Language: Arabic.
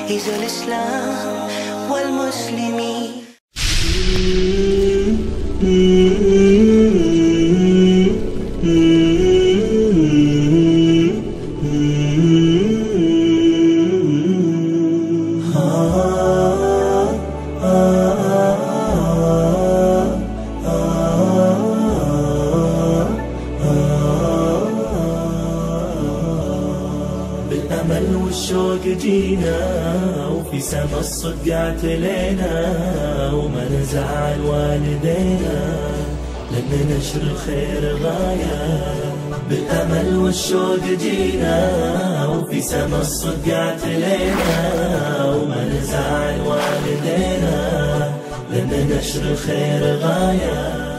إذا الإسلام والمسلمين. بالأمل والشوق جينا وفي سما الصدق اعتلينا وما نزعل والدينا لأن نشر الخير غاية. بالأمل والشوق جينا وفي سما الصدق اعتلينا وما نزعل والدينا لأن نشر الخير غاية.